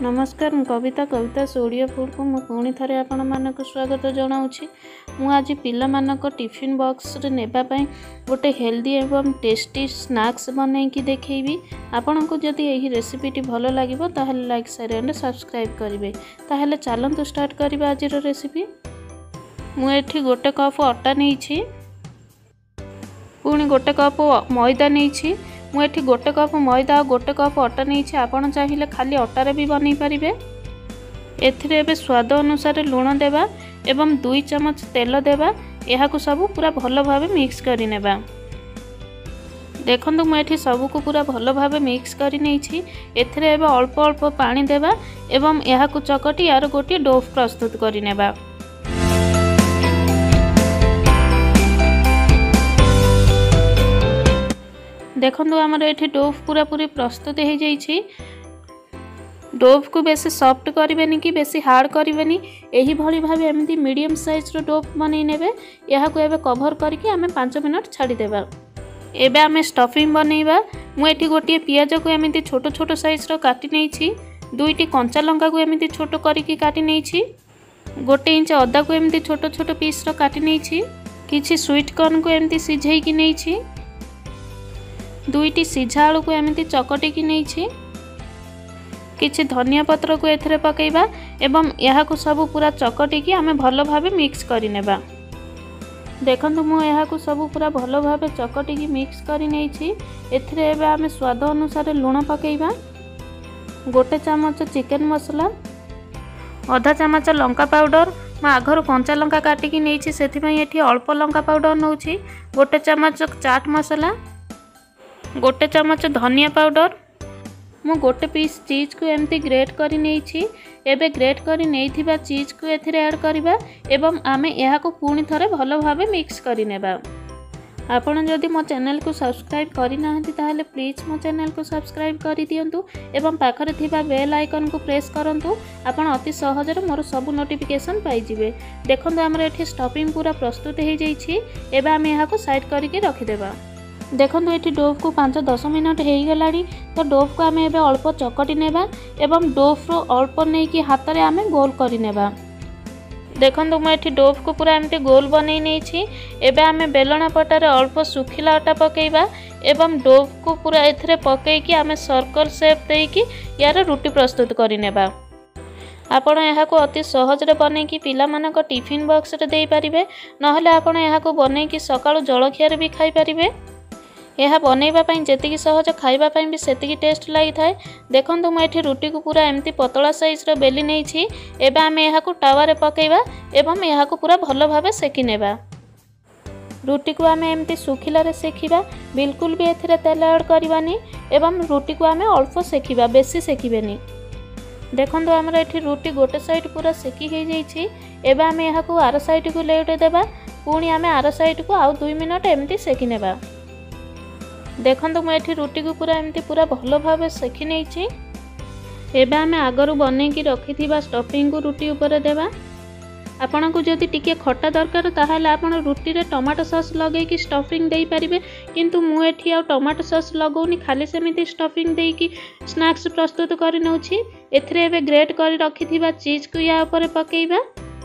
नमस्कार कविता कविता ओडिया फूड को मु पुणी थे आपण मानक स्वागत जनाऊँगी। मु आज पिला मानक टिफिन बॉक्स रे नेबा पई गोटे हेल्दी एवं टेस्टी स्नैक्स बनैकी देखैबी। आपण को जदि यही रेसिपीटी भल लगे ताहले लाइक शेयर एंड सब्सक्राइब करेंगे। ताहले चलंतु स्टार्ट करबा आज रेसिपी। मु एठी गोटे कप अटा नहीं पुणी गोटे कप मैदा नहीं मुझे गोटे कप मैदा और गोटे कप अटा नहीं आपड़ चाहिए खाली अटार भी बन पारे। एथिरे स्वाद अनुसार लुण देवा एवं 2 चम्मच तेल देवा यह सब पूरा भल भाव मिक्स करने। देखो मुझे सबको पूरा भल भाव मिक्स करनी एथिरे अल्प अल्प पानी देवा एवं यह चकटी यार गोटे डो प्रस्तुत करने। देखो आमर ये डोव पूरा पूरी प्रस्तुत हो जाइए। डोव को बेसी सॉफ्ट करें कि बेसी हार्ड करें यही भाई भाव एमती मीडियम साइज रो डोव बन ने यह कभर करके आम 5 मिनट छाड़देवा। एबे आम स्टफिंग बनइबा। मुझे गोटे पियाज को एमती छोट छोट साइज रो काटी नहीं 2टी कंचा लंका को एमती छोट करके काटी नहीं 1 इंच अदा को एमती छोट छोट पीस रो काटी नहीं किछि स्वीट कॉर्न को एमती सिझाई की नहीं 2टी सीझा आलू को एमती चकटी की नहीं किछि धनिया पत्र को एथरे पकेइबा एवं यह सब पूरा चकटी की आमे भल भाव मिक्स करिनेबा। देखंतु मु यह सब पूरा भल भाव चकटी की मिक्स करि नेछि। एथरे एबे आमे स्वाद अनुसार लुण पकेइबा। 1 चम्मच चिकन मसला, आधा चम्मच लंका पाउडर। मैं आगर कंचा लंका काटिकी नेछि सेथिपई एठी अल्प लंका पाउडर नउछि। 1 चम्मच चाट मसला, 1 चम्मच धनिया पाउडर। मु गोटे पीस चीज को एमती ग्रेट करी नहीं एबे ग्रेट करी नहीं चीज को एथिरे ऐड करबा एवं आमे यहा को पुणी थरे भलो भाबे मिक्स करी नेबा। आपण जदि मो चैनल को सब्सक्राइब करि नाहंती ताहले प्लीज मो चैनल को सब्सक्राइब करि दियंतु एवं पाखरे थिबा बेल आइकन को प्रेस करंतु। आपण अति सहज रे मोर सब नोटिफिकेशन पाई जिवे। देखंतु हमर एठी स्टफिंग पूरा प्रस्तुत हो जाइछि। एबे आमे यहा को साइड करके रखि देबा। देखो ये डोव को 5-10 मिनट हो गला तो डोव को आम एवं अल्प चकटी नेबा एवं डोव रो अल्प नहीं कि हाथ में आम गोल करनेबा। देखो मुझे डोव को पूरा एमती गोल बनई नहीं एवं आम बेलना पटार अल्प सुखिला अटा पकेबा एवं डोव को पूरा एथरे पकईकी आम सर्कल शेप देकी यार रुटी प्रस्तुत करनेबा। आपण यह अति सहज रे बनईकी पिला मानक टिफिन बॉक्स रे दे पारिबे नहले आपण यह बनईकी सकाळु जलखिया भी खाई पारिबे। यह बनैबा जेतिकी सहज खाइबा भी सेतिकी टेस्ट लगी थाए। देखंतु मुझे रुटी को पूरा एमती पतला साइज रो बेली नहीं एबे आम यह टावा रे पकेबा एवं यह पूरा भल भाव सेकी नेबा। रुटी को आम एमती सुखिला रे सेखिबा, बिल्कुल भी एथिरे तेल ऐड करबानी एवं रुटी को आम अल्प सेखिबा, बेसी सेखिबेनी। देखंतु आमर एठी रुटी गोटे साइड पूरा सेकी हो जाइछि। एबे आम यह आर साइड को लेउटे देबा पुणी आम आर साइड को आउ 2 मिनट एमती सेकी नेबा। देखंतु मुझे रुटी को पूरा एमती पूरा भल भाव सेकी नहीं एबे आम आगर बनईकी रखिथिबा स्टफिंग को रुटी ऊपर देबा। आपण को जदि टिके खट्टा दरकार ताहले आपण रुटी रे टमाटो सॉस लगेकी स्टफिंग देई परिबे किंतु मु एठी आ टमाटो सॉस लगौनी खाली सेमिति स्टफिंग देकी स्नैक्स प्रस्तुत करि नउछि। एथरे एबे ग्रेट करि रखिथिबा चीज को या ऊपर पकेइबा।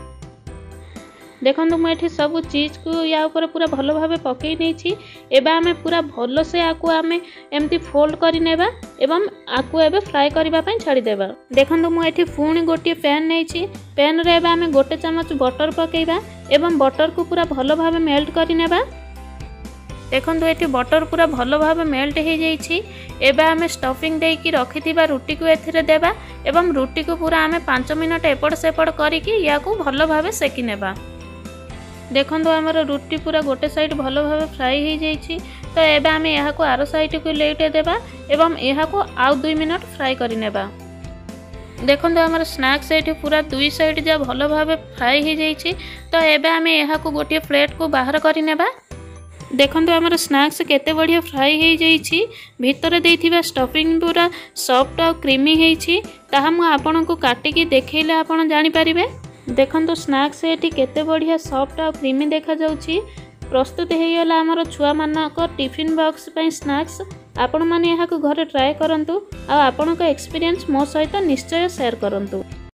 देखो मुझे सब चीज को या ऊपर पूरा भल भाव पकई नहीं एबे आमे पूरा भल से आकु आमे एमती फोल्ड करि नेबा एवं आकु एबे फ्राई करबा पई छाड़ी देबा। देखो मुझे पुणी गोटे पैन नहीं पैन रे एबे आमे 1 चम्मच बटर पकेइबा एवं बटर को पूरा भल भाव मेल्ट करि नेबा। देखो ये बटर पूरा भल भाव मेल्ट हो जाइए। एबे आमे स्टफिंग देकी रखिथिबा रुटी को एथिरे देबा एवं रुटी को पूरा आमे 5 मिनट एपट सेपट करिकी या को भल भाव सेकी नेबा। देखो आमर रुटी पूरा गोटे साइड भल भाव फ्राई हो जाइए तो एबे आमे यह को आर साइड को लेउटे देबा एवं यह को आउ 2 मिनट फ्राई करनेबा। देखो आमर स्नैक्स ये पूरा 2 साइड जा भल भाव फ्राई हो जाइए तो एबे आमे यह को गोटे प्लेट को बाहर करनेबा। देखो आमर स्नैक्स केते बढ़िया फ्राई हो जाइए। भितर देइथिबा स्टफिंग पूरा सॉफ्ट और क्रीमी होइछि ताहा मु आपन को काटिकी देखैले आपन जानि परिबे। देखंतु स्नैक्स ये केते बढ़िया सॉफ्ट और क्रीमी देखा जाउछि। प्रस्तुत होईगला आमर छुआ मानक टिफिन बॉक्स पई स्नैक्स। आपण माने यहाँ घरे ट्राए करंतु आ आपणक एक्सपीरियंस मो सहित निश्चय शेयर करंतु।